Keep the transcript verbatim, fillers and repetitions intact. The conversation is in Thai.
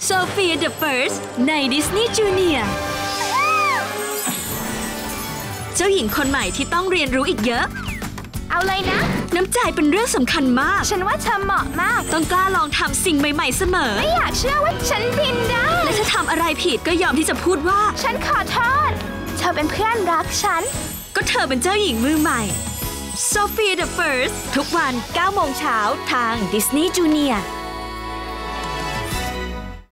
Sophia the First ใน Disney Junior เจ้าหญิงคนใหม่ที่ต้องเรียนรู้อีกเยอะเอาเลยนะน้ำใจเป็นเรื่องสำคัญมากฉันว่าเธอเหมาะมากต้องกล้าลองทำสิ่งใหม่ๆเสมอไม่อยากเชื่อว่าฉันบินได้และถ้าทำอะไรผิดก็ยอมที่จะพูดว่าฉันขอโทษเธอเป็นเพื่อนรักฉันก็เธอเป็นเจ้าหญิงมือใหม่ Sophia the First ทุกวัน เก้าโมงเช้าทาง Disney Junior